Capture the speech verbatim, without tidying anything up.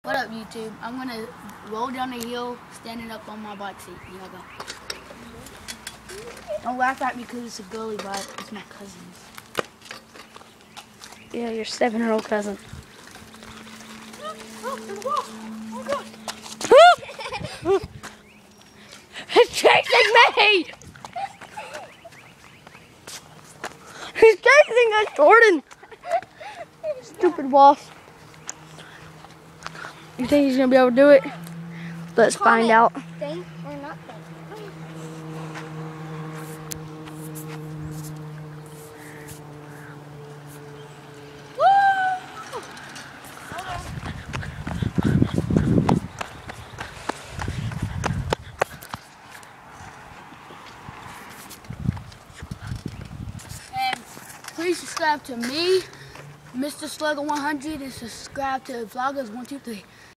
What up, YouTube? I'm gonna roll down the hill standing up on my bike seat. Y'all go. Don't laugh at me because it's a girly bike. It's my cousin's. Yeah, your seven-year-old cousin. Oh, there's a wall. Oh, God. He's chasing me! He's chasing us, Jordan! Stupid wasp. You think he's gonna be able to do it? Let's find out. Think or not think? And please subscribe to me, Mister Slugger one hundred, and subscribe to Vloggers one two three.